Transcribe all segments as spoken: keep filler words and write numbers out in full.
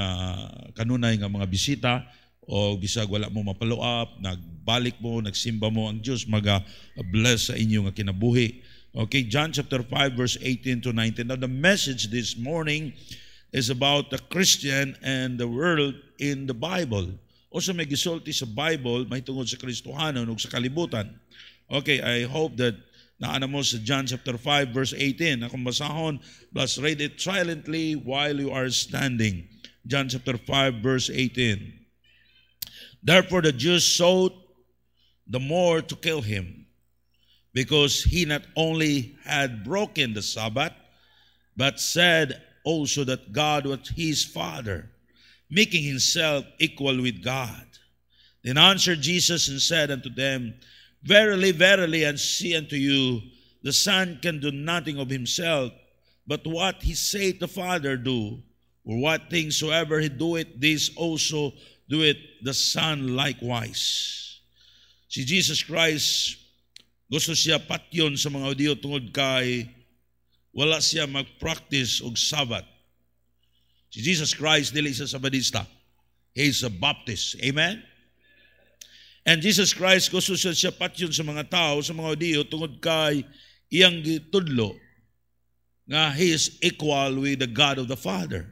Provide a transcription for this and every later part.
nga kanunay nga mga bisita o bisag wala mo mapalo up, nagbalik mo, nagsimba mo ang Dios maga-bless sa inyo nga kinabuhi. Okay, John chapter five verse eighteen to nineteen. Now the message this morning is about the Christian and the world in the Bible. O sa may gisulti sa Bible, may tungod sa Kristohanon ug sa kalibutan. Okay, I hope that naana mo sa John chapter five verse eighteen. Akong basahon, plus read it silently while you are standing. John chapter five verse eighteen. Therefore the Jews sought the more to kill him, because he not only had broken the Sabbath, but said also that God was his Father, making himself equal with God. Then answered Jesus and said unto them, Verily, verily, I say unto you, the Son can do nothing of himself, but what he saith the Father do, or what things soever he doeth, this also doeth the Son likewise. Si Jesus Christ, gusto siya patyon sa mga Hudiyo tungod kay wala siya mag-practice og Sabbath. Si Jesus Christ dili siya Sabadista. He is a Baptist. Amen? And Jesus Christ gusto siya siya patyon sa mga tao, sa mga Hudiyo tungod kay iyang gitudlo nga he is equal with the God of the Father.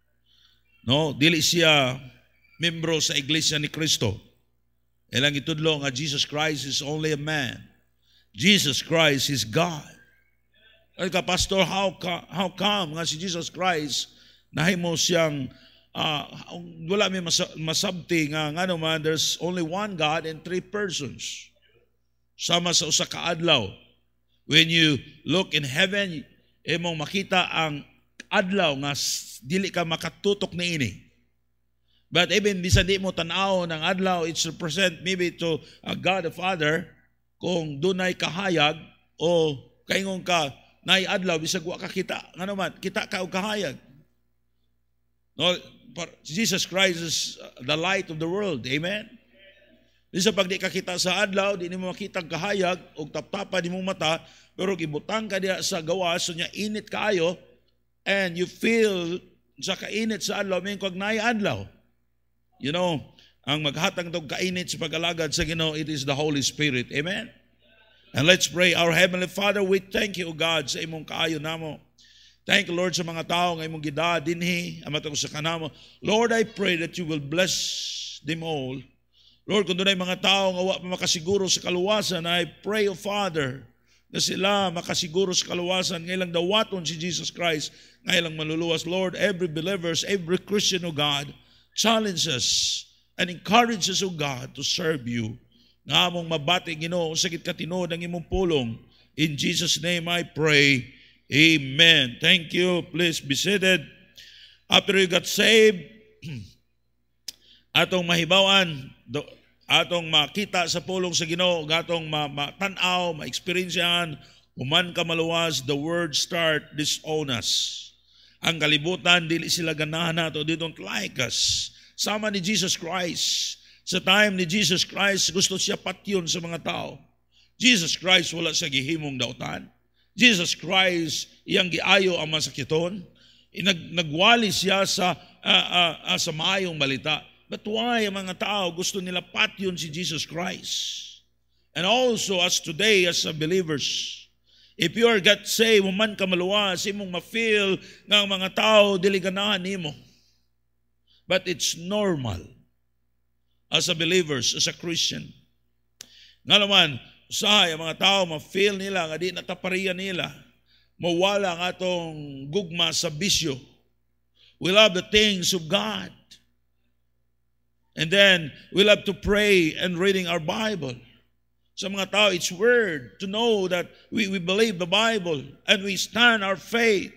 No, dili siya membro sa iglesia ni Kristo. Ilang gitudlo nga Jesus Christ is only a man. Jesus Christ is God. Ay ka, Pastor, how, how come nga si Jesus Christ nahimo siyang uh, wala may mas masabti nga nga naman there's only one God and three persons. Sama sa usa ka adlaw. When you look in heaven, imong makita ang adlaw nga dili ka makatutok niini. But even bisan di mo tan-aw ng adlaw, it's represent maybe to a God the Father. Kung dunay kahayag o kaingon ka nay adlaw bisag wa ka kita, ngano man kita ka og kahayag. No, Jesus Christ is the light of the world. Amen. Bisa pag di ka kita sa adlaw, di nimo makita ang kahayag og taptapan nimong mata, pero gibutang ka diha sa gawas so nya init kaayo and you feel sa kainit sa adlaw may kag nay adlaw. You know, ang maghatag tog kainit sa pag-alagad sa Ginoo, it is the Holy Spirit. Amen? And let's pray. Our Heavenly Father, we thank you, O God, sa imong kaayo namo. Thank you, Lord, sa mga tao nga imong gida dinhi, amatong sa kanamo. Lord, I pray that you will bless them all. Lord, kung doon ay mga tao nga wa pa makasiguro sa kaluwasan, I pray, O Father, na sila makasiguro sa kaluwasan, ngaylang dawaton si Jesus Christ, ngaylang maluluwas. Lord, every believers, every Christian, O God, challenge us and encourage us, O God, to serve you. Nga among mabati, Ginoo, sakit katinood ang imong pulong. In Jesus' name I pray. Amen. Thank you. Please be seated. After you got saved, atong mahibawan, atong makita sa pulong sa Ginoo, atong matanaw, ma-experiencean, human ka maluwas, the word start disown us. Ang kalibutan, dili sila ganahan nato, they don't like us. Sama ni Jesus Christ. Sa time ni Jesus Christ, gusto siya patyon sa mga tao. Jesus Christ wala sa gihimong dautan. Jesus Christ, iyang giayo ang masakiton. Nag, nagwali siya sa, uh, uh, uh, sa maayong balita. But why ang mga tao gusto nila patyon si Jesus Christ? And also as today, as a believers, if you are got saved, man ka maluwas, imong ma-feel nga ang mga tao dili ganahan nimo. But it's normal as a believers, as a Christian. Nga naman, usahay, ang mga tao ma-feel nila nga di nataparian nila. Mawala ang atong gugma sa bisyo. We love the things of God. And then, we love to pray and reading our Bible. Sa mga tao, it's weird to know that we, we believe the Bible and we stand our faith.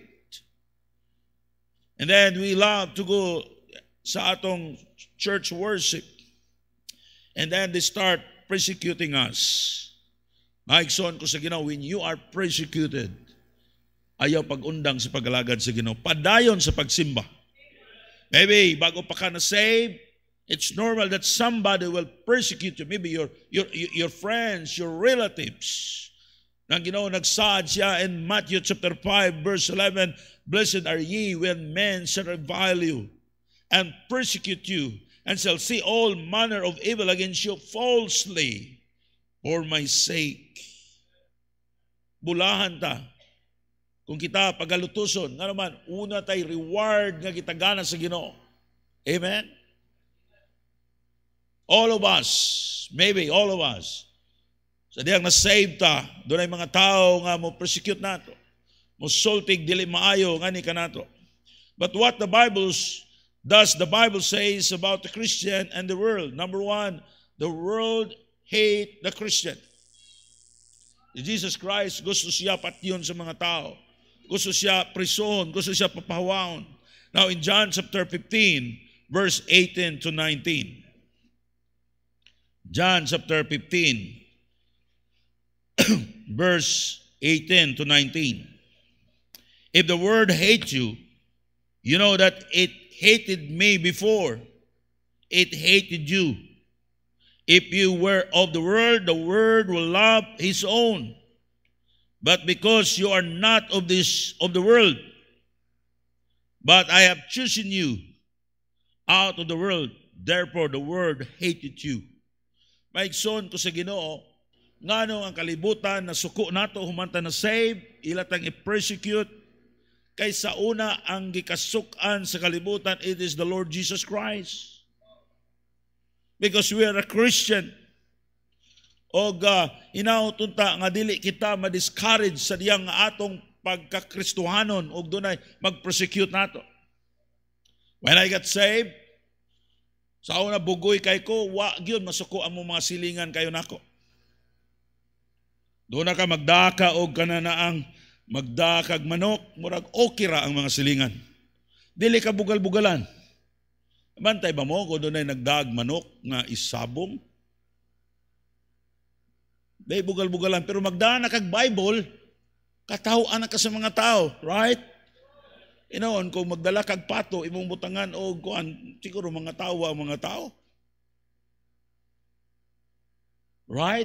And then we love to go sa atong church worship. And then they start persecuting us. Maigsoon ko sa Ginoo, when you are persecuted, ayaw pag-undang sa pag-alagad sa Ginoo. Padayon sa pagsimba. Maybe, bago pa ka na-save, it's normal that somebody will persecute you. Maybe your, your, your friends, your relatives. Nang Ginoo nagsaad siya in Matthew chapter five, verse eleven, Blessed are ye when men shall revile you and persecute you, and shall see all manner of evil against you falsely for my sake. Bulahan ta. Kung kita pagalutuson, nga naman, una tay reward nga kitagana sa Ginoo. Amen? All of us, maybe all of us, sa diyang na-save ta, doon ay mga tao nga mo persecute nato, mo sultig dili maayo nga ni kanato. But what the Bible does, the Bible says about the Christian and the world. Number one, the world hate the Christian. Si Jesus Christ, gusto siya patyon sa mga tao. Gusto siya prison, gusto siya papahawaan. Now in John chapter fifteen, verse eighteen to nineteen. John chapter fifteen, verse eighteen to nineteen. If the world hates you, you know that it hated me before it hated you. If you were of the world, the world will love his own. But because you are not of this of the world, but I have chosen you out of the world, therefore the world hated you. Maigsoon ko sa Ginoo, ngano ang kalibutan na suko nato humanta na save, ilatang i-persecute, kaysa una ang gikasukan sa kalibutan, it is the Lord Jesus Christ. Because we are a Christian. O uh, inautunta nga dili kita ma-discourage sa diyang nga atong pagkakristuhanon o dunay mag-persecute nato. When I got saved, sa una bugoy kay ko, wa gyud masuko ang mga silingan kayo nako. Doon na ka magdaka og kananaang magdakag manok, murag okay ra ang mga silingan. Dili ka bugal-bugalan. Bantay ba mo kung doon ay nagdag manok nga isabong? Dahil bugal-bugalan. Pero magdaan na kag Bible, katawaan na ka sa mga tao. Right? Inoon, kung magdala kag pato, imong butangan o kuan, siguro mga tao ang mga tao. Right?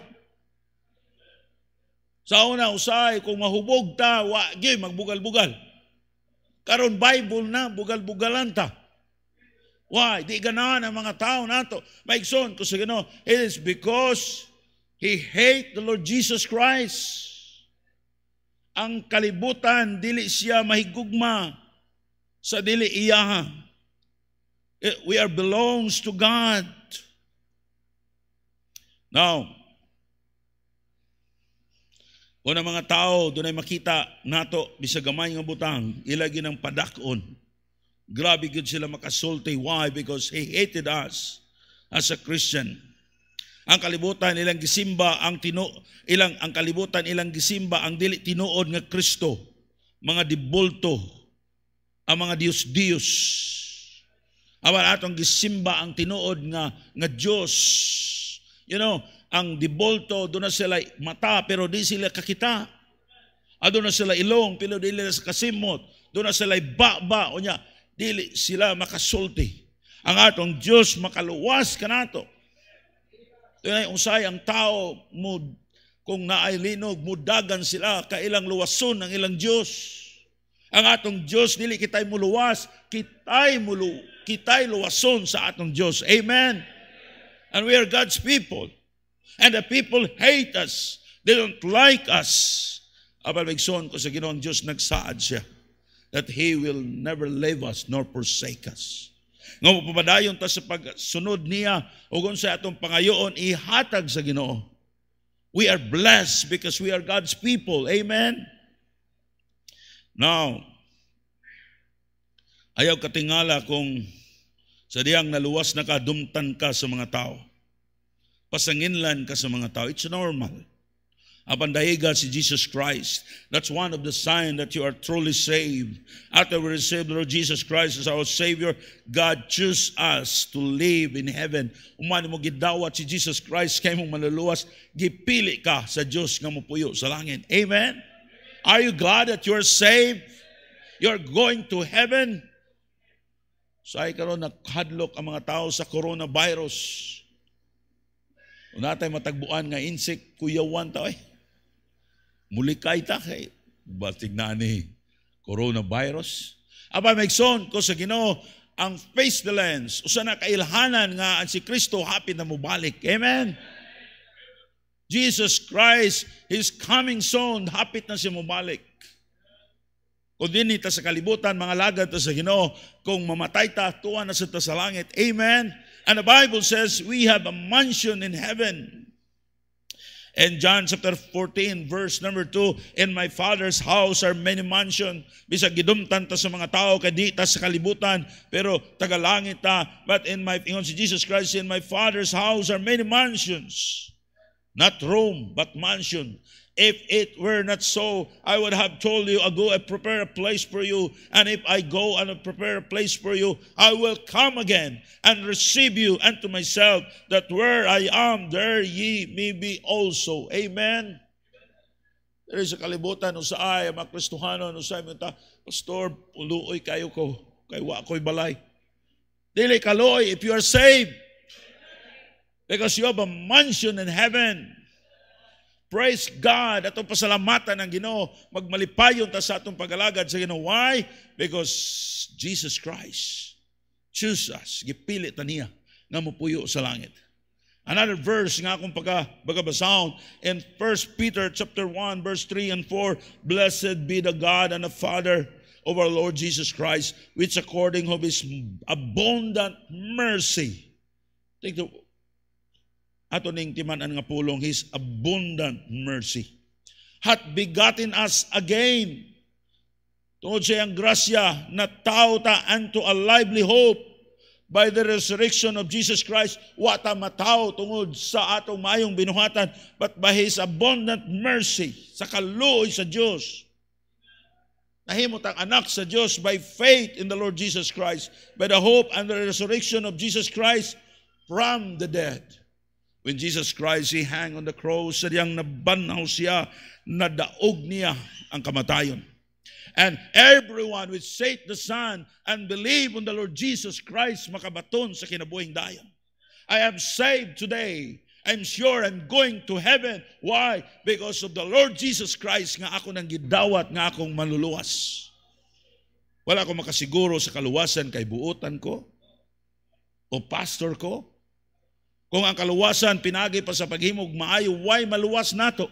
Sa una, usay, kung mahubog ta, wagi, magbugal-bugal. Karon Bible na, bugal-bugalan ta. Why? Di ganahan ang mga tao nato. Maigsoon, kung sa Ginoo, it is because he hate the Lord Jesus Christ. Ang kalibutan, dili siya mahigugma sa dili iyaha. We are belongs to God. Now, kung ang mga tao doon ay makita nato, bisag gamay nga butang, ilagi ng padakon. Grabe good sila makasulti. Why? Because he hated us as a Christian. Ang kalibutan ilang gisimba ang tino ilang ang kalibutan ilang gisimba ang dili tinuod nga Kristo, mga dibulto, ang mga Dios-Dios. Awan atong gisimba ang tinuod nga nga Dios. You know, ang dibulto doon na sila mata pero di sila kakita. Ado na sila ilong pero di sila kasimot. Doon na sila ba-ba o nya dili sila makasulti. Ang atong Dios makaluwas kanato. Tunay usay ang tao mo kung naay linog mudagan sila kailang luwason ang ilang Dios. Ang atong Dios dili kitay muluwas, kitay mulu kitay luwason sa atong Dios. Amen. And we are God's people. And the people hate us. They don't like us. Abal magson ko sa Ginoong Diyos nagsaad siya that He will never leave us nor forsake us. Nga mapapadayon ta sa pagsunod niya o kung sa atong pangayoon ihatag sa Ginoo. We are blessed because we are God's people. Amen? Now, ayaw katingala kung sa diyang naluwas na ka, dumtan ka sa mga tao. Pasanginlan ka sa mga tao. It's normal. Apan dahiga si Jesus Christ. That's one of the signs that you are truly saved. After we receive the Lord Jesus Christ as our Savior, God choose us to live in heaven. Umani mo gidawat si Jesus Christ kay mong maluluwas, gipili ka sa Diyos nga mopuyo sa langit. Amen? Are you glad that you are saved? You're going to heaven? So ay karon naghadlok ang mga tao sa coronavirus. Kung natay matagbuan nga insect, kuyawan ta eh. Mulikay ta kay batig na ni coronavirus. Aba maigsoon ko sa Ginoo, ang pestilence, usa na kailhanan nga ang si Kristo hapit na mubalik. Amen? Jesus Christ is coming soon, hapit na siya mubalik. Kung din ta sa kalibutan, mga lagad ta sa Ginoo, kung mamatay ta, tuwa na sa ta sa langit. Amen? And the Bible says, we have a mansion in heaven. And John chapter fourteen, verse number two, in my Father's house are many mansions. Bisag gidumtan ta sa mga tao, kadi ta sa kalibutan, pero tagalangit ta. But in my, ingon si Jesus Christ, in my Father's house are many mansions. Not room, but mansion. If it were not so, I would have told you, I'll go and prepare a place for you. And if I go and prepare a place for you, I will come again and receive you unto myself, that where I am, there ye may be also. Amen? There is a kalibutan, usaay, mga Kristohanon, usaay, mga Pastor, uluoy kayo ko, kay wa ko'y balay. Dili kaloy, if you are saved, because you have a mansion in heaven. Praise God. Atong pasalamatan ng Ginoo. Magmalipayon ta sa atong pag-alagad sa Ginoo. Why? Because Jesus Christ choose us. Gipili ta niya nga mopuyo sa langit. Another verse nga akong pagkabasahon in First Peter chapter one, verse three and four. Blessed be the God and the Father of our Lord Jesus Christ, which according to His abundant mercy. Take the ato ning timan-an nga pulong, His abundant mercy, hath begotten us again. Tungod sa iyang grasya, na tao ta unto a lively hope by the resurrection of Jesus Christ. Wata mataw tungod sa atong mayong binuhatan, but by His abundant mercy, sa kaluoy sa Dios, nahimot ang anak sa Dios by faith in the Lord Jesus Christ, by the hope and the resurrection of Jesus Christ from the dead. When Jesus Christ, He hang on the cross, sa diyang nabanaw siya, nadaog niya ang kamatayon. And everyone which saith the Son and believe on the Lord Jesus Christ, makabaton sa kinabuhing dayon. I am saved today. I'm sure I'm going to heaven. Why? Because of the Lord Jesus Christ nga ako nang gidawat nga akong maluluwas. Wala akong makasiguro sa kaluwasan kay buutan ko o pastor ko. Kung ang kaluwasan pinagi pa sa paghimog maayo, why maluwas nato?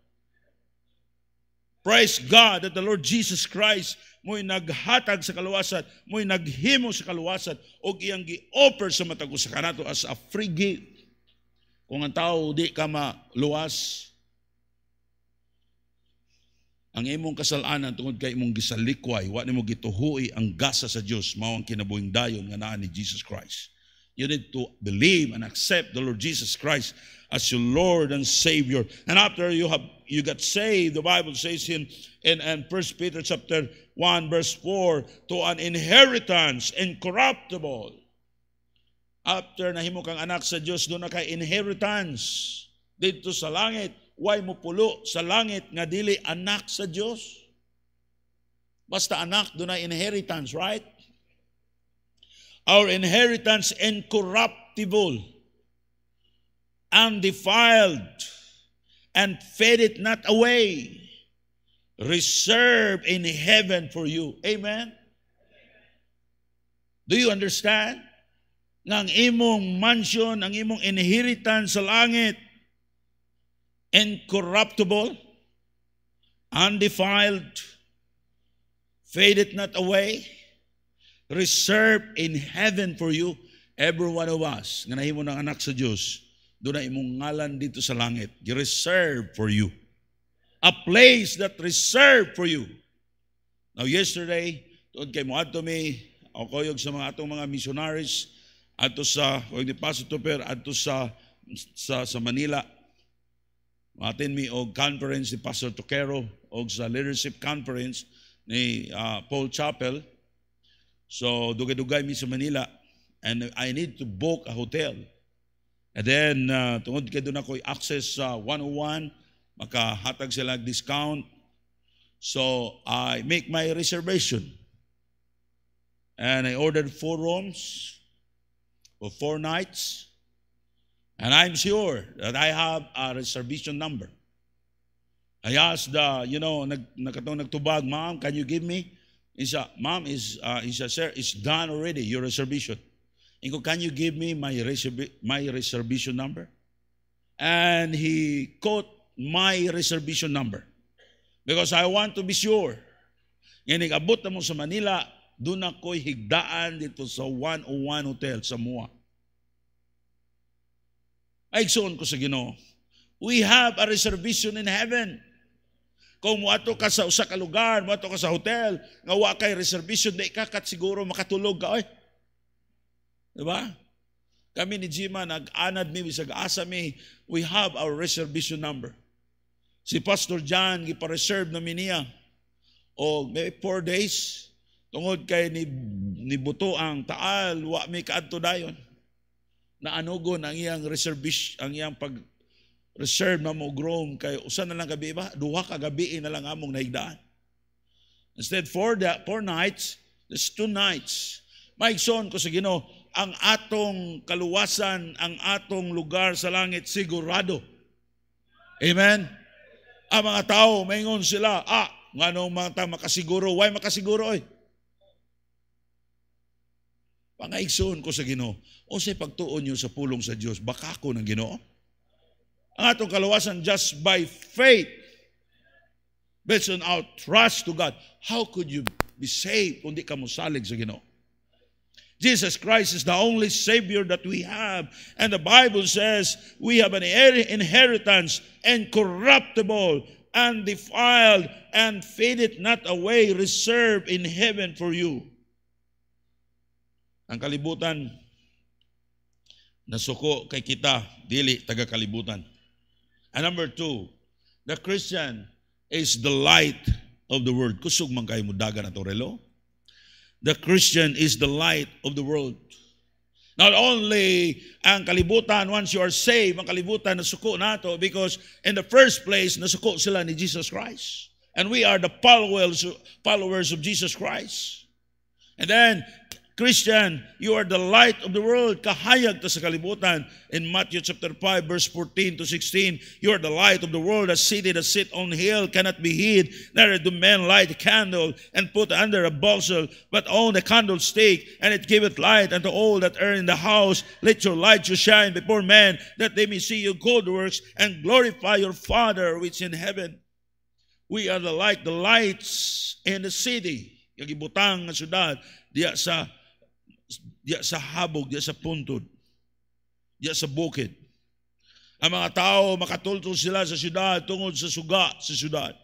Praise God that the Lord Jesus Christ mo'y naghatag sa kaluwasan, mo'y naghimo sa kaluwasan, o iyang gi-offer sa matag usa kanato as a free gift. Kung ang tao di ka maluwas, ang imong kasalanan tungod kay imong gisalikway, wa nimo gituhuy ang gasa sa Dios, mao ang kinabuhing dayon nga naa ni Jesus Christ. You need to believe and accept the Lord Jesus Christ as your Lord and Savior. And after you have you got saved, the Bible says in in, in First Peter chapter one, verse four, to an inheritance incorruptible. After nahimo kang anak sa Dios, doon na kay inheritance dito sa langit. Why mo pulo sa langit nga dili anak sa Dios? Basta anak, doon na inheritance, right? Our inheritance incorruptible, undefiled, and fadeth not away, reserved in heaven for you. Amen? Do you understand? Nga ang imong mansion, ang imong inheritance sa langit, incorruptible, undefiled, fadeth not away, reserved in heaven for you. Every one of us nga nahimo ng anak sa Dios, doon na imong ngalan dito sa langit, reserved for you, a place that reserved for you. Now yesterday, tuod kay mo adto mi o koyog sa mga atong mga missionaries adto sa og ni Pastor Tupper adto sa sa sa Manila. Matin mi og conference ni Pastor Toquero og sa leadership conference ni uh, Paul Chapel. So, dugay-dugay mi sa Manila, and I need to book a hotel. And then, uh, tungod kay doon ako'y access sa one oh one, makahatag sila discount. So, I make my reservation. And I ordered four rooms for four nights. And I'm sure that I have a reservation number. I asked the, you know, nag, nakatong nagtubag, ma'am, can you give me Isa, ma'am, is, uh, isa, sir, it's done already, your reservation. Ingo, can you give me my, reserv- my reservation number? And he quote my reservation number. Because I want to be sure. Ngayon, abot na mo sa Manila, doon ako'y higdaan dito sa one oh one Hotel sa Mua. Ay, igsoon ko sa Ginoo. We have a reservation in heaven. Kung muato ka sa usa ka lugar, muato ka sa hotel, nga wa kay reservation, di ka kat siguro makatulog ka, oy. Diba? Kami ni Jima, nag-anad mi, bisag asa mi, we have our reservation number. Si Pastor John, gipa-reserve na mi niya. O may four days, tungod kay ni, ni Buto ang taal, wa mi kaadto dayon. Na anugon ang iyang reservation, ang iyang pag reserve na mo groom kay usa na lang gabi ba? Duha ka gabi na lang among naigdaan. Instead, four, the, four nights, there's two nights. Maigsoon ko sa Ginoo, ang atong kaluwasan, ang atong lugar sa langit sigurado. Amen? Ang mga tao, maingon sila, ah, nga nung mga tao makasiguro, why makasiguro oy? Pangaigsoon ko sa Ginoo, o say pagtuon nyo sa pulong sa Dios, baka ko ng Ginoo. Ang atong kaluwasan just by faith, based on our trust to God. How could you be saved kung di ka mosalig sa Ginoo? Jesus Christ is the only Savior that we have. And the Bible says we have an inheritance, incorruptible, undefiled, and fadeth not away, reserved in heaven for you. Ang kalibutan, nasuko kay kita, dili taga kalibutan. And number two, the Christian is the light of the world. Kusog man kayo mudagan ato relo. The Christian is the light of the world. Not only ang kalibutan, once you are saved, ang kalibutan nasuko nato because in the first place, nasuko sila ni Jesus Christ. And we are the followers, followers of Jesus Christ. And then, Christian, you are the light of the world. Kahayag ta sa kalibutan. In Matthew chapter five, verse fourteen to sixteen, you are the light of the world. A city that sit on hill cannot be hid. Neither do men light a candle and put under a bushel, but on a candlestick, and it giveth light unto all that are in the house. Let your light so shine before men, that they may see your good works and glorify your Father which is in heaven. We are the light, the lights in the city. Yung ibutang nga syudad, diya sa diya sa habog, diya sa puntod, diya sa bukid. Ang mga tao, makatultol sila sa syudad tungod sa suga sa syudad.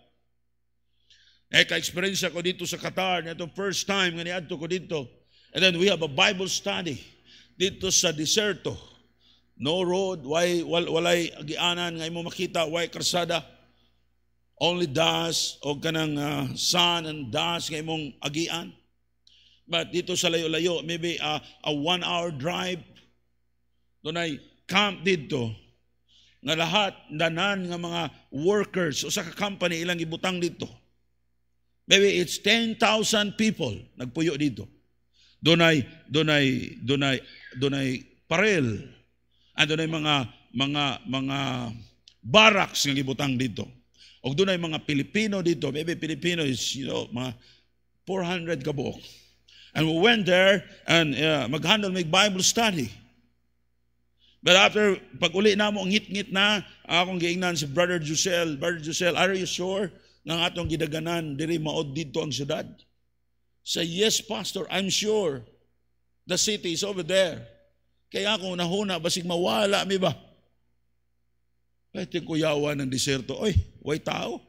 Eh, ka-experience ko dito sa Qatar, na itong first time nga niadto ko dito. And then we have a Bible study dito sa deserto. No road, why, wal, walay agianan, nga imo makita, why karsada. Only dust, o kanang uh, sun and dust, nga imong agian. But dito sa layo-layo, maybe uh, a one-hour drive, doon ay camp dito, nga lahat, danan nga mga workers, o sa company, ilang ibutang dito. Maybe it's ten thousand people nagpuyo dito. Doon ay, doon ay, doon ay, doon ay parel, and doon ay mga, mga, mga barracks nga ibutang dito. O doon ay mga Pilipino dito, maybe Filipino is, you know, mga four hundred kabuok. And we went there and uh, mag-handle may Bible study. But after, pag uli na mo, ngit-ngit na, akong giingnan si Brother Jusel, Brother Jusel, are you sure ng atong gidaganan, diri maod dito ang syudad? Say, yes, Pastor, I'm sure. The city is over there. Kaya ako nahuna, basig mawala, mi ba? Kaya ting kuyawan ng diserto, oy, way tao.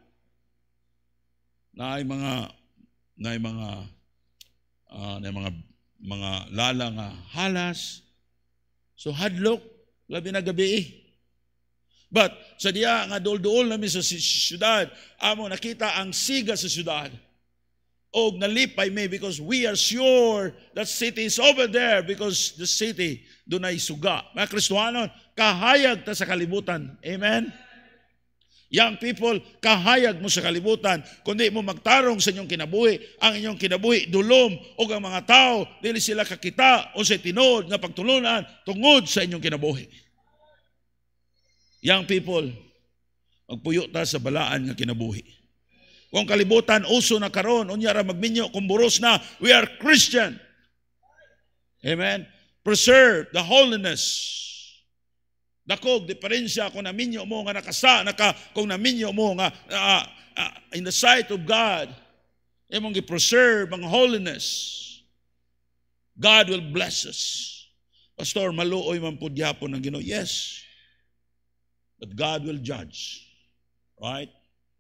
Naay mga, naay mga, Uh, na mga mga lala nga halas. So hadlok labi na gabi. But sa diya nga dol-dol namin sa syudad, amo nakita ang siga sa syudad. Og nalipay me because we are sure that city is over there because the city dunay suga. Mga Kristohanon, kahayag ta sa kalibutan. Amen. Young people, kahayag mo sa kalibutan. Kundi mo magtarong sa inyong kinabuhi, ang inyong kinabuhi, dulom, o ang mga tao, dili sila kakita o sa tinod nga pagtulunan tungod sa inyong kinabuhi. Young people, magpuyo ta sa balaan nga kinabuhi. Kung kalibutan, uso na karon, unya ra magminyo, kung buros na, we are Christian. Amen? Preserve the holiness. Dakog, diferensya kung naminyo mo nga nakasa, naka, kung naminyo mo nga uh, uh, in the sight of God, imong i-preserve ang holiness. God will bless us. Pastor, maluoy man po gyapon ng Ginoo. Yes. But God will judge. Right?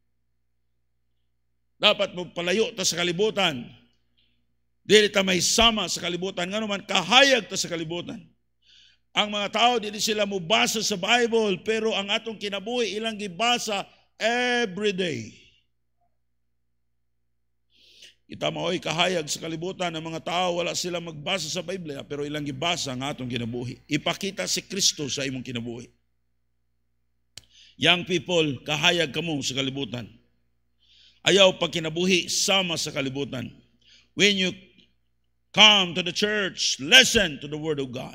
Dapat mo palayo ta sa kalibutan. Dili ta may sama sa kalibutan. Nga naman, kahayag ta sa kalibutan. Ang mga tao, dili sila mubasa sa Bible, pero ang atong kinabuhi, ilang gibasa every day. Kita mao'y kahayag sa kalibutan ng mga tao, wala sila magbasa sa Biblia, pero ilang gibasa ang atong kinabuhi. Ipakita si Kristo sa imong kinabuhi. Young people, kahayag kamo sa kalibutan. Ayaw pag kinabuhi, sama sa kalibutan. When you come to the church, listen to the Word of God.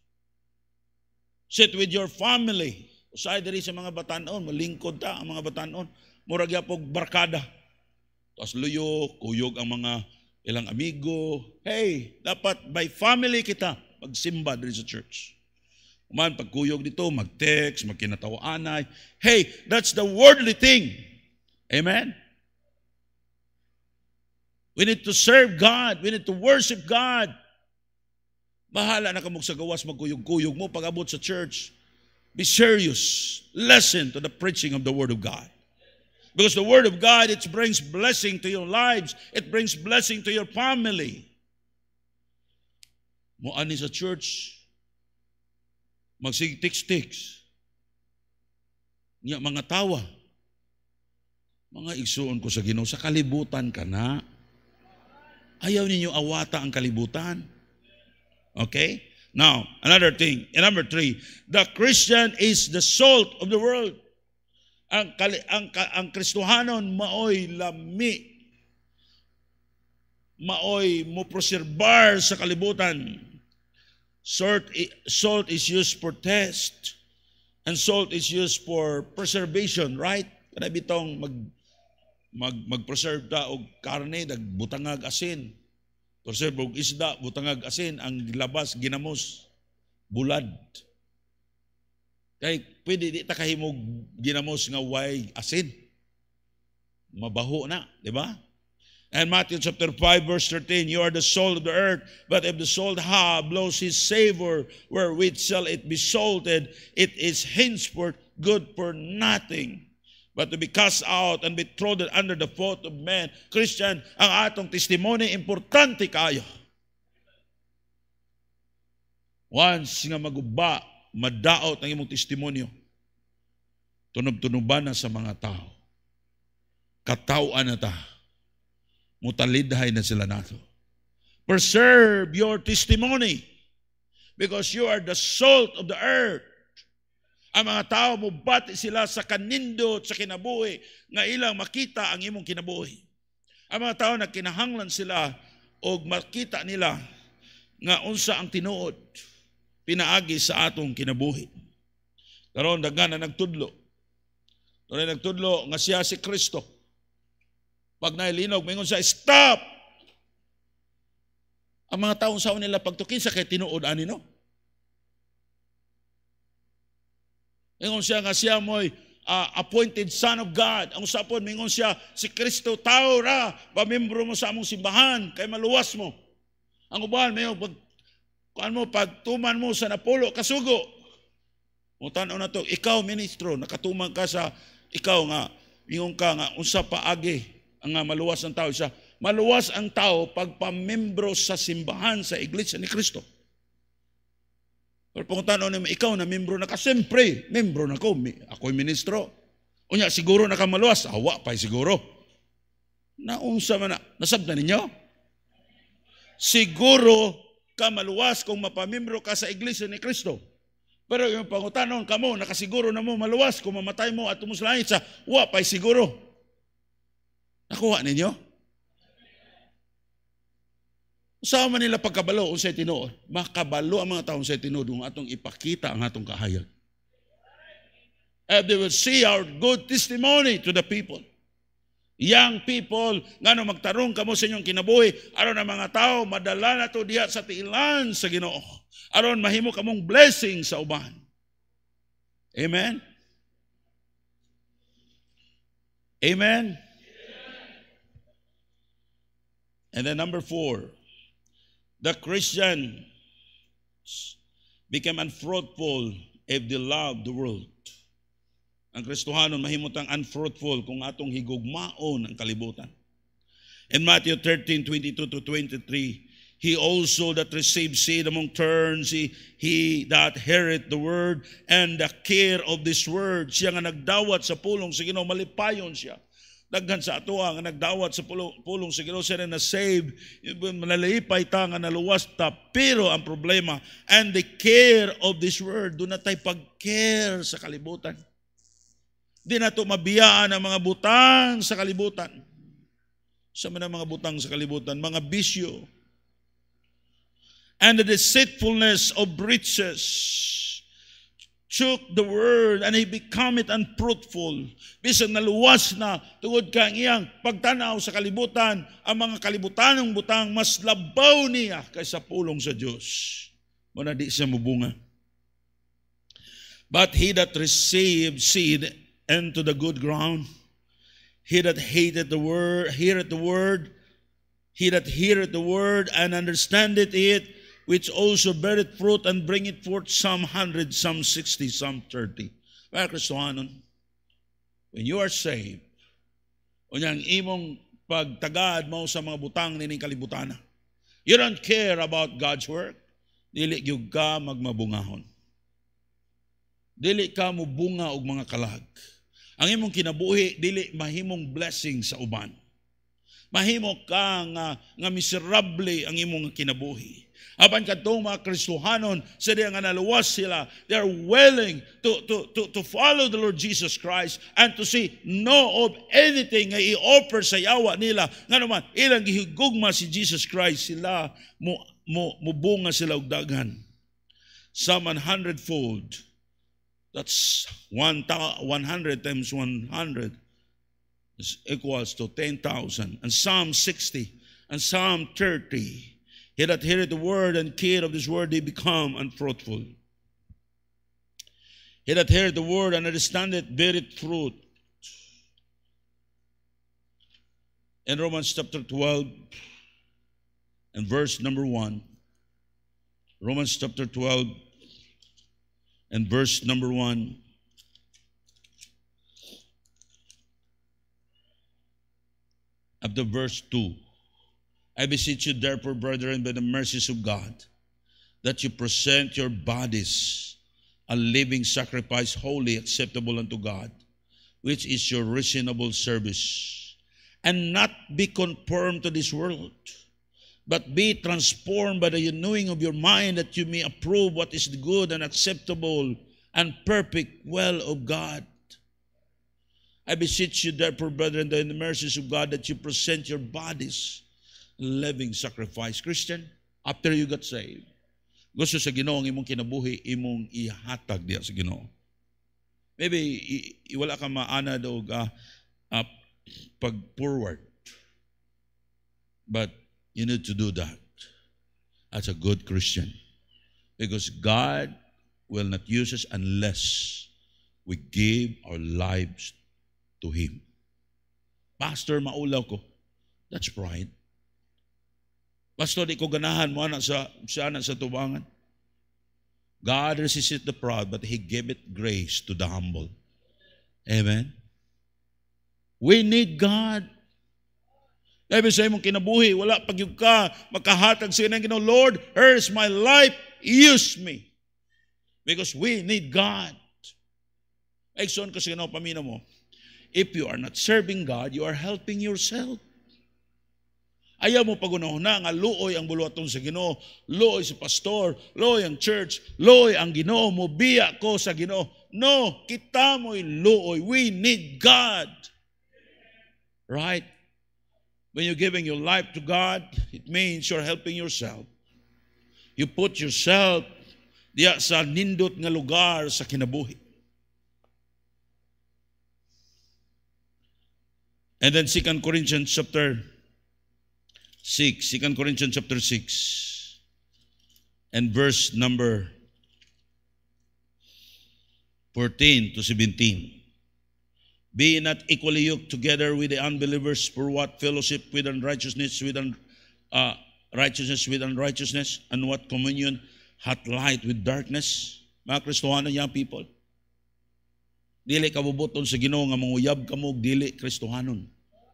Sit with your family. Usay diri sa mga batanon, malingkod ta ang mga batanon. Murag yapog barkada. Tapos luyo, kuyog ang mga ilang amigo. Hey, dapat by family kita magsimba diri sa church. Kuman pagkuyog dito, mag-text, magkinatawaanay. Hey, that's the worldly thing. Amen? We need to serve God. We need to worship God. Bahala na kamog sa gawas magkuyog-kuyog mo pag abot sa church. Be serious. Listen to the preaching of the Word of God. Because the Word of God, it brings blessing to your lives. It brings blessing to your family. Mo ani sa church, magsig-tiks-tiks. Niya mga tawa. Mga igsuon ko sa Ginoo, sa kalibutan ka na. Ayaw ninyo awata ang kalibutan. Okay? Now, another thing. And number three, the Christian is the salt of the world. Ang, ang, ang Kristohanon maoy lami. Maoy mo preserbar sa kalibutan. Salt, salt is used for taste. And salt is used for preservation, right? Kada bitong mag, mag, mag-preserve ta og karne, nagbutangag asin. Preserve og isda, butangag asin, ang labas, ginamos, bulad. Kaya pwede di ta kahimog ginamos nga way asin. Mabaho na, di ba? And Matthew chapter five verse thirteen, you are the salt of the earth, but if the salt ha blows his savor, wherewith shall it be salted, it is henceforth good for nothing, but to be cast out and be trodden under the foot of men. Christian, ang atong testimony, importante kayo. Once nga maguba, madaot ang imong testimonyo, tunob-tunuban na sa mga tao. Katawaan na ta. Mutalidhay na sila nato. Preserve your testimony because you are the salt of the earth. Ang mga tao mo bati sila sa kanindot sa kinabuhi nga ilang makita ang imong kinabuhi. Ang mga tao nagkinahanglan sila o makita nila nga unsa ang tinuod pinaagi sa atong kinabuhi. Karon daghan na nagtudlo. Karon nagtudlo nga siya si Kristo. Pag nailinog, mingon siya, stop! Ang mga taong sao nila pagtukin sa kay tinuod ani no? Mingon siya nga siya mo'y uh, appointed son of God. Ang usapon, mingon siya, si Kristo tao ra, pamimbro mo sa among simbahan, kay maluwas mo. Ang ubahan, mayo, pag, kuan mo, pagtuman mo sa napulo, kasugo. Mutan na to, ikaw ministro, nakatuman ka sa, ikaw nga, mingon ka nga, unsa paagi, ang nga maluwas ang tao siya. Maluwas ang tao pag pamimbro sa simbahan sa iglesia ni Kristo. Pero pangutano naman, ikaw na membro na ka, siyempre, membro na ko, ako'y ministro. O niya, siguro na ka maluwas, awa pa'y siguro. Naunsa man na, nasabda ninyo? Siguro ka maluwas kung mapamimbro ka sa iglesia ni Kristo. Pero yung pangutanon ka mo, nakasiguro na mo maluwas kung mamatay mo at tumuslangit sa, wa pa'y siguro. Nakuha ninyo? Saan man nila pagkabalo unsay tinuod? Makabalo ang mga taong unsay tinuod kung atong ipakita ang atong kahayag. And they will see our good testimony to the people. Young people, ngano magtarong kamo sa inyong kinabuhi, aron ang mga tao madala na to diha sa tiilan sa Ginoo. Aron mahimo kamong blessing sa uban. Amen? Amen? And then number four, the Christians became unfruitful if they love the world. Ang Kristohanon mahimutang unfruitful kung atong higugmaon ang kalibutan. In Matthew thirteen, twenty-two to twenty-three, he also that received seed among thorns, he, he that heareth the word and the care of this word, siya nga nagdawat sa pulong sa Ginoo, malipayon siya. Daghan sa ato nga nagdawat sa pulong, pulong sa Ginoo, siya na save, malalipay ta nga naluwas ta, pero ang problema, and the care of this word, doon na tayo pag-care sa kalibutan. Di na ito mabiyaan ang mga butang sa kalibutan. Sa mga mga butang sa kalibutan, mga bisyo. And the deceitfulness of riches took the word and he become it unfruitful. Bisag naluwas na tungod kang iyang pagtanaw sa kalibutan, ang mga kalibutanong butang mas labaw niya kaysa pulong sa Diyos. Muna di siya mubunga. But he that received seed into the good ground, he that hated the word, heareth the word, he that heareth the word and understandeth it, which also beareth fruit and bringeth forth some hundred, some sixty, some thirty. Kaya Kristohanon, when you are saved, unyang imong pagtagad mo sa mga butang nining kalibutana, you don't care about God's work, dili gyud ka magmabungahon. Dili ka mo bunga og mga kalag. Ang imong kinabuhi, dili mahimong blessing sa uban. Mahimo ka nga, nga miserable ang imong kinabuhi. Apan kadtong mga Kristohanon, sa diya nga naluwas sila, they are willing to, to, to, to follow the Lord Jesus Christ and to see no of anything nga i-offer sa yawa nila. Nga naman, ilang gihigugma si Jesus Christ, sila mo, mo, mubunga sila og daghan. Some an hundredfold. That's one hundred times one hundred is equals to ten thousand. And Psalm sixty and Psalm thirty. He that heareth the word and care of this word, they become unfruitful. He that heareth the word and understandeth beareth fruit. In Romans chapter twelve and verse number one. Romans chapter twelve and verse number one. Up to verse two. I beseech you therefore, brethren, by the mercies of God, that you present your bodies a living sacrifice, holy, acceptable unto God, which is your reasonable service. And not be conformed to this world, but be transformed by the renewing of your mind, that you may approve what is the good and acceptable and perfect will of God. I beseech you therefore, brethren, in the mercies of God, that you present your bodies a living sacrifice. Christian, after you got saved, gusto sa Ginoo ang imong kinabuhi, imong ihatag diya sa Ginoo. Maybe i- i- wala ka maanad o uh, uh, pag-forward. But you need to do that as a good Christian. Because God will not use us unless we give our lives to Him. Pastor, maulaw ko. That's pride. Pastor, di ko ganahan mo anak sa, sa anak sa tubangan. God resisted the proud, but He giveth grace to the humble. Amen? We need God. Dahil sa imong kinabuhi, wala pagyug ka, makahatag sa inang Ginoo, Lord, here's my life, use me. Because we need God. Exxon ko sa Ginoo, pamina mo, if you are not serving God, you are helping yourself. Ayaw mo pagunahuna nga luoy ang buluhaton sa Ginoo, luoy sa pastor, luoy ang church, luoy ang Ginoo, mobiya ko sa Ginoo. No, kita mo'y luoy. We need God. Right? When you're giving your life to God, it means you're helping yourself. You put yourself diya sa nindot nga lugar sa kinabuhi. And then Second Corinthians chapter six. Second Corinthians chapter six. And verse number fourteen to seventeen. Be not equally yoked together with the unbelievers, for what fellowship with unrighteousness, with un, uh, righteousness with unrighteousness, and what communion hath light with darkness? Mga Kristohanon, young people, dili kabubuton sa Ginoo nga manguyab kamo dili Kristohanon.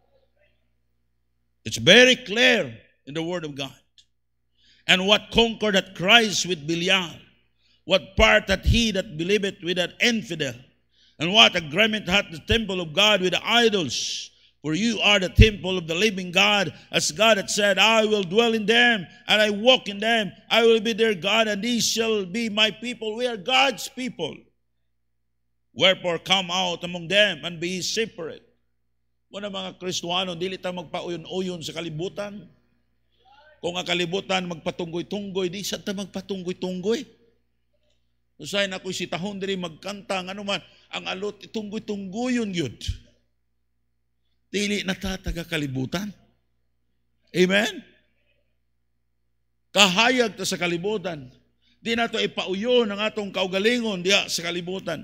It's very clear in the Word of God. And what conquered at Christ with Belial? What part hath he that believeth with an infidel? And what agreement hath the temple of God with the idols? For you are the temple of the living God, as God hath said, I will dwell in them, and I walk in them. I will be their God, and these shall be my people. We are God's people. Wherefore come out among them, and be separate. Muna mga Kristohanon, dili ta magpauyon-uyon sa kalibutan. Kung ang kalibutan magpatunggoy-tunggoy, di sa ta magpatunggoy-tunggoy. Usahay na ako'y sitahon diri magkanta, ano man, ang alot, itunggoy-tunggoyon yun. Dili na ta taga kalibutan. Amen? Kahayag ta sa kalibutan. Di na to ipauyon ang atong kaugalingon diya sa kalibutan.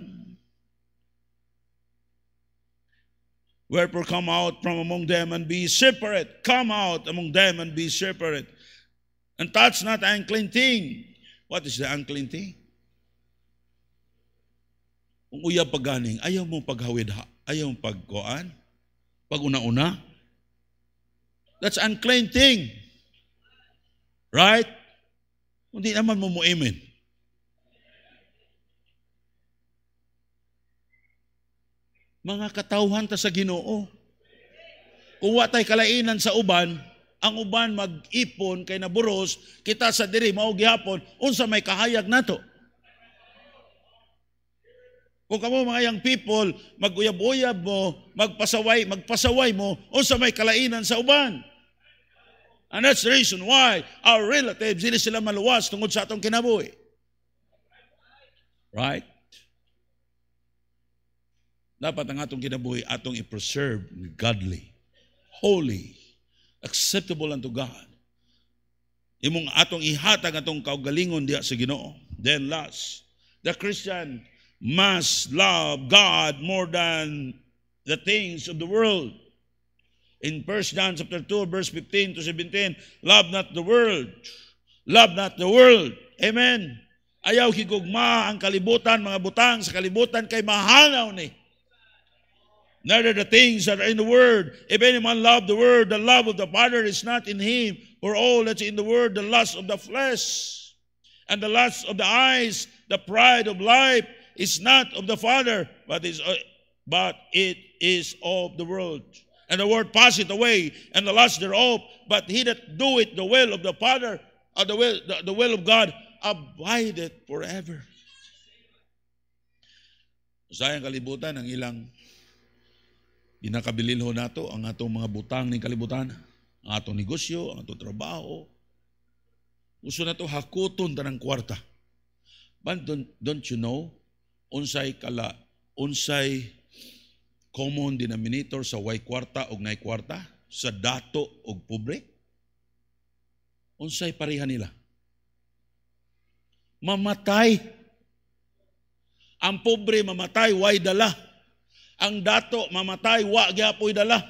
Wherefore come out from among them and be separate. Come out among them and be separate. And touch not the unclean thing. What is the unclean thing? Kung uyab pagganing, ayaw mong paghawid, ayaw mong pagkuan, pag-una-una. That's unclean thing. Right? Hindi naman mo muimin. Mga katawhan ta sa Ginoo. Kung watay kalainan sa uban, ang uban mag-ipon kay naburos, kita sa diri mao gihapon, unsa may kahayag nato. Kung kamo mga young people, mag-uyab-uyab mo, magpasaway, magpasaway mo, unsa may kalainan sa uban. And that's the reason why our relatives, hindi sila maluwas tungod sa atong kinabuhi. Right? Dapat ang atong kinabuhi, atong i-preserve godly, holy, acceptable unto God. Imong atong ihatag atong kaugalingon diya sa Ginoo. Then last, the Christian must love God more than the things of the world. In First John chapter two, verse fifteen to seventeen, love not the world. Love not the world. Amen. Ayaw higugma ang kalibutan, mga butang sa kalibutan kay mahanaw ni. Neither the things that are in the world. If anyone love the world, the love of the Father is not in him. For all that's in the world, the lust of the flesh, and the lust of the eyes, the pride of life, is not of the Father, but is uh, but it is of the world. And the world passeth away, and the lust thereof, but he that doeth the will of the Father, or the will, the, the will of God, abideth forever. Sayang kalibutan ang ilang ginakabilin ho nato ang atong mga butang ng kalibutan, ang atong negosyo, ang atong trabaho. Gusto na to hakuton tanang kwarta. But don't, don't you know, unsay kala, unsay common denominator sa way kwarta o ngay kwarta, sa dato o pobre? Unsay pareha nila? Mamatay. Ang pobre mamatay, way dala. Ang dato mamatay, wa gyapoy dala.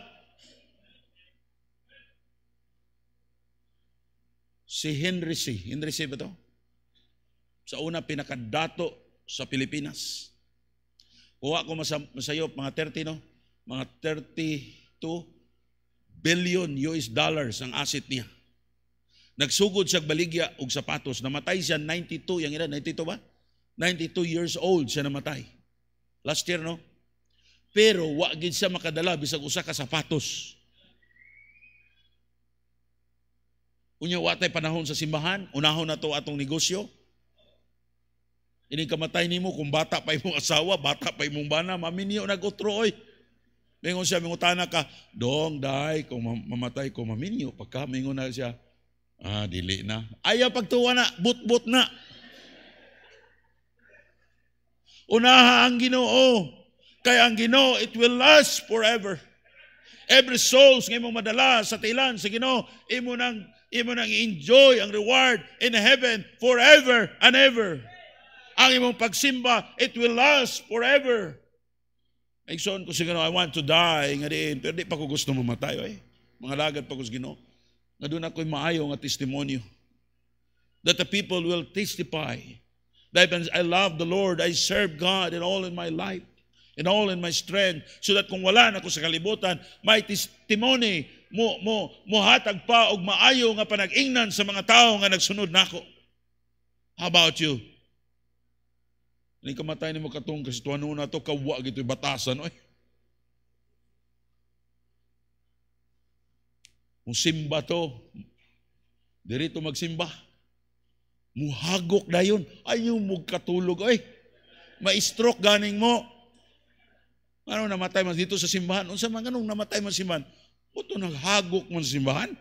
Si Henry C. Henry C. ba to? Sa una pinakadato sa Pilipinas. Kuha ko masayop, mga thirty, no? Mga thirty-two billion U S dollars ang asset niya. Nagsugod siya baligya og sapatos. Namatay siya ninety-two, yung ina, ninety-two ba? ninety-two years old siya namatay. Last year, no? Pero wa gid siya makadala bisag usa ka sapatos. Unya wa tay panahon sa simbahan, unahon na to atong negosyo. Ini kamatay nimo kung bata pa imong asawa, bata pa imong bana, maminyo nagutro oy. Mingon siya, mingutana ka, dong, day, kung mamatay ko, maminyo. Pagka, mingon na siya, ah, dili na. Ayaw pagtuwa na, but-but na. Unaha ang Ginoo. Kaya ang Ginoo, it will last forever. Every souls nga imong madala sa tilan sa Ginoo, imo nang imo nang enjoy ang reward in heaven forever and ever. Ang imong pagsimba, it will last forever. Igsoon ko sa Ginoo, I want to die nga diin, pero di pa ko gusto mamatay oy. Mga lagad pa ko sa Ginoo. Nga doon ako'y maayo nga testimonyo. That the people will testify that I love the Lord, I serve God in all in my life, in all in my strength, so that kung wala na ko sa kalibutan, may testimony mo mo mohatag pa og maayo nga panag-ingnan sa mga tao nga nagsunod nako. How about you? Ni kamatay nimo katong kasi tuano na to kawa gito'y batasan oy. Kung simba to, dirito magsimba. Muhagok dayon, ayaw mo katulog oy. Ma-stroke ganing mo. Ano namatay man dito sa simbahan? Unsa man ganung namatay man simbahan? Puto naghagok man simbahan.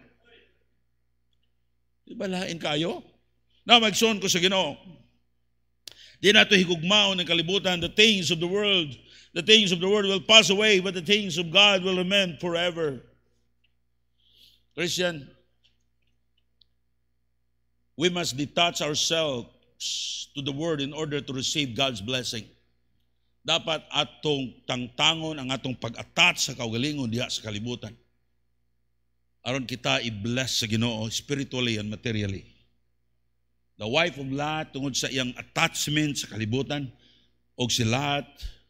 Di ba lain kayo? Na magson ko sa Ginoo. Di nato higugmaon ng kalibutan. The things of the world, the things of the world will pass away, but the things of God will remain forever. Christian, we must detach ourselves to the Word in order to receive God's blessing. Dapat atong tangtangon ang atong pag-attach sa kaugalingon diha sa kalibutan. Aron kita i-bless sa Ginoo spiritually and materially. The wife of Lot tungod sa iyang attachment sa kalibutan, og si Lot,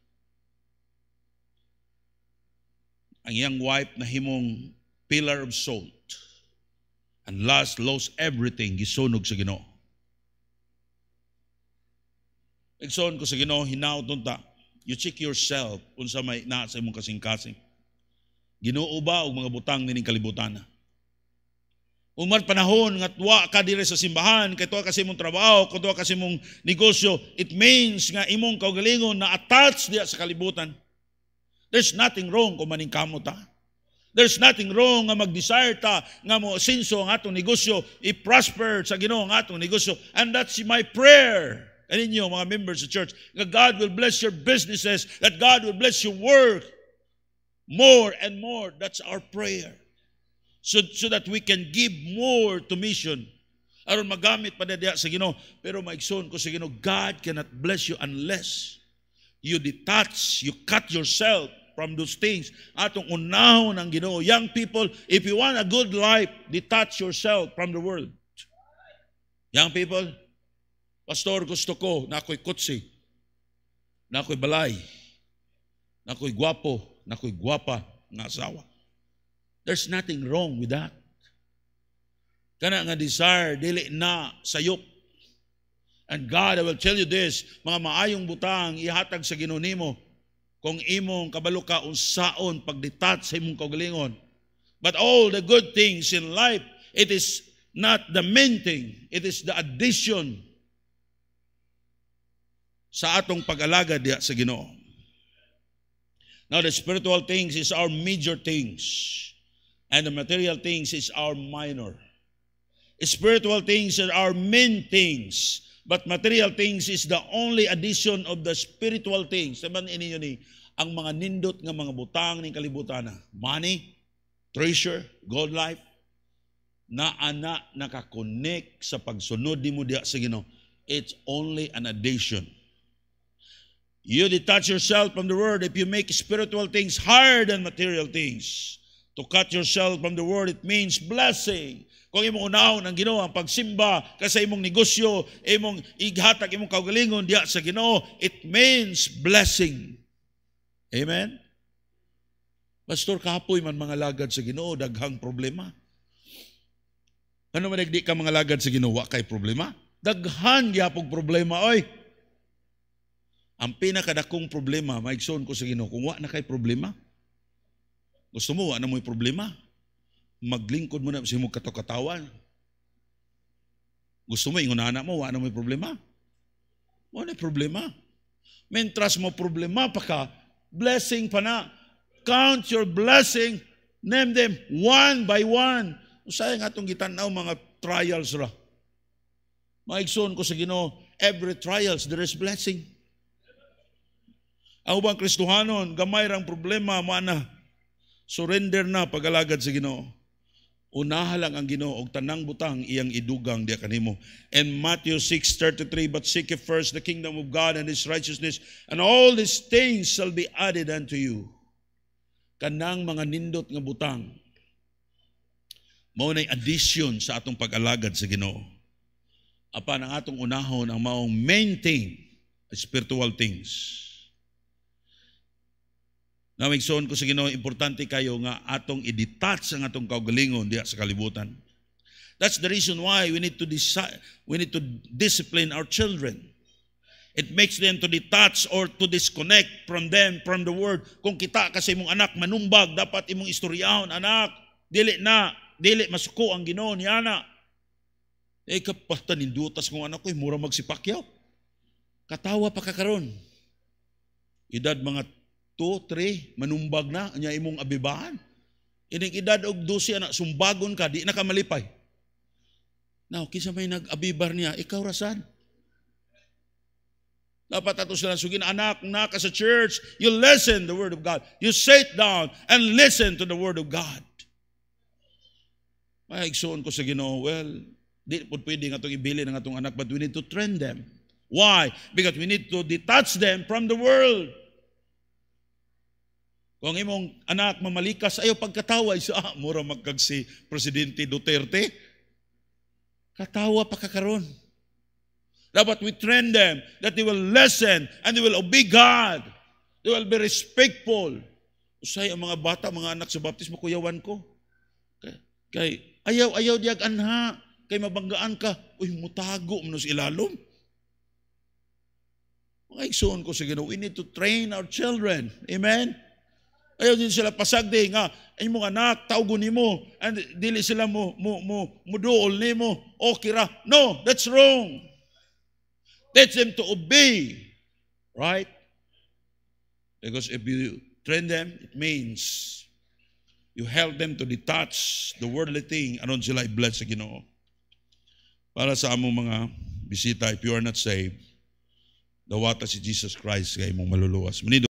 ang iyang wife na himong pillar of salt, and last lost everything, gisunog sa Ginoo. Igsoon ko sa Ginoo, hinaut ta, you check yourself kung sa may naa sa imong kasing-kasing. Ginoo ba og mga butang nining kalibutan na? Umar panahon nga tuwa ka dire sa simbahan, kay tuwa kasi imong trabaho, kay tuwa kasi imong negosyo, it means nga imong kaugalingon na attached diya sa kalibutan. There's nothing wrong kung maningkamot ta. There's nothing wrong nga mag-desire ta nga mo sinso ang atong negosyo, i-prosper sa Ginoo ang atong negosyo. And that's my prayer. Kaninyo mga members of church, that God will bless your businesses, that God will bless your work more and more. That's our prayer. So, so that we can give more to mission. Aron magamit pa diya sa Ginoo. Pero maigsoon ko sa Ginoo, God cannot bless you unless you detach, you cut yourself from those things. Atong unahon ang Ginoo. Young people, if you want a good life, detach yourself from the world. Young people, pastor, gusto ko na ako'y kutsi, na ako'y balay, na ako'y gwapo, na ako'y gwapa nga asawa. There's nothing wrong with that. Kana nga desire, dili na sayop. And God, I will tell you this, mga maayong butang, ihatag sa Ginoo nimo, kung imong kabalo ka unsaon pagdetach sa imong kaugalingon. But all the good things in life, it is not the main thing. It is the addition sa atong pag-alaga diya sa Ginoo. Now, the spiritual things is our major things. And the material things is our minor. Spiritual things are our main things. But material things is the only addition of the spiritual things. Sabihan ninyo ni, ang mga nindot nga mga butang ng kalibutan na money, treasure, gold life, na ana nakakonect sa pagsunod di mo diya sa Ginoo. It's only an addition. You detach yourself from the Word if you make spiritual things higher than material things. To cut yourself from the Word, it means blessing. Kung imong unahon ang Ginoo, ang pagsimba kasi imong negosyo, imong ighatag imong kaugalingon diya sa Ginoo, it means blessing. Amen? Pastor, kapoy man mga lagad sa Ginoo, daghang problema. Ano man di ka mga lagad sa Ginoo, wa kay problema? Daghan gyapon problema, oy. Ang pinakadakong problema, maigsoon ko sa Ginoo, kung wa na kay problema, gusto mo, wa na mo'y problema. Maglingkod mo na sa imong kataw-katawan. Gusto mo, ingon anak mo, wa na mo'y problema. Wa na problema. Mentras mo problema pa ka, blessing pa na. Count your blessing. Name them one by one. Usay nga itong gitanaw mga trials ra. Maigsoon ko sa Ginoo, every trials, there is blessing. Ang ubang Kristohanon, gamay rang problema, mana. Surrender na pagalagad sa Ginoo. Unaha lang ang Ginoo og tanang butang iyang idugang diya kanimo. And Matthew six thirty-three, but seek ye first the kingdom of God and His righteousness, and all these things shall be added unto you. Kanang mga nindot nga butang, mao nay addition sa atong pag-alagad sa Ginoo. Apan ang atong unahon ang maong maintain spiritual things. Namigsoon ko sa Ginoo, importante kayo nga atong i-detach ang atong kaugalingon diha sa kalibutan. That's the reason why we need to decide, we need to discipline our children. It makes them to detach or to disconnect from them, from the word. Kung kita kasi imong anak manumbag, dapat imong istoryahon, anak, dili na, dili masuko ang Ginoo niya na. Eh kapasta nindutas kong anak ko, mura magsipakyaw. Katawa pa kakaron. Edad mga two, three, manumbag na, anya imong abibahan. Ining edad og twelve anak, sumbagon ka, di na ka malipay. Now, kisa may nag-abibar niya, ikaw rasan. Dapat ato sila sugin, anak, na ka sa church, you listen the word of God. You sit down and listen to the word of God. May igsoon ko sa Ginoo, well, di po pwede nga itong ibili ng atong anak, but we need to train them. Why? Because we need to detach them from the world. Kung imong anak mamalikas, ayaw pagkatawa, isa, ah, mura magkag si Presidente Duterte. Katawa pa kakaron. Dapat we train them that they will listen and they will obey God. They will be respectful. Usay ang mga bata, mga anak sa baptismo, kuyawan ko. Kay, kay ayaw-ayaw diag anha, kay mabanggaan ka, uy, mutago mo sa ilalom. Mga igsoon ko sa Ginoo, we need to train our children. Amen? Ayaw din sila pasagdi nga, ay mong anak, taugo nimo, and dili sila mo, mo, mo, muduol nimo, okay ra. No, that's wrong. Teach them to obey. Right? Because if you train them, it means you help them to detach the worldly thing aron sila i-bless sa Ginoo. Para sa among mga bisita, if you are not saved, dawata si Jesus Christ kay imong maluluwas.